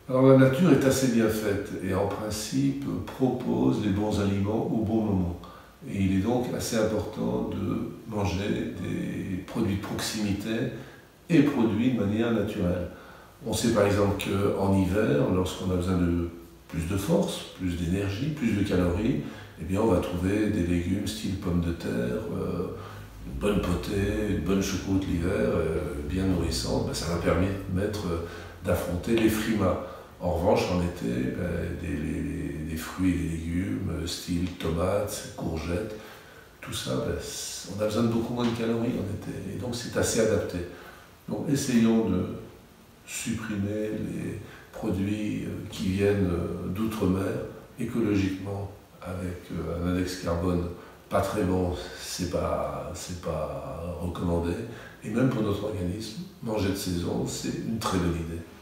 Alors la nature est assez bien faite et en principe propose les bons aliments au bon moment. Et il est donc assez important de manger des produits de proximité et produits de manière naturelle. On sait par exemple qu'en hiver, lorsqu'on a besoin de plus de force, plus d'énergie, plus de calories, eh bien on va trouver des légumes style pommes de terre, une bonne potée, une bonne choucroute l'hiver, bien nourrissante. Ben, ça va permettre d'affronter les frimas. En revanche, en été, des fruits et des légumes, style tomates, courgettes, tout ça, on a besoin de beaucoup moins de calories en été. Et donc c'est assez adapté. Donc essayons de supprimer les produits qui viennent d'outre-mer écologiquement avec un index carbone pas très bon, c'est pas recommandé. Et même pour notre organisme, manger de saison, c'est une très bonne idée.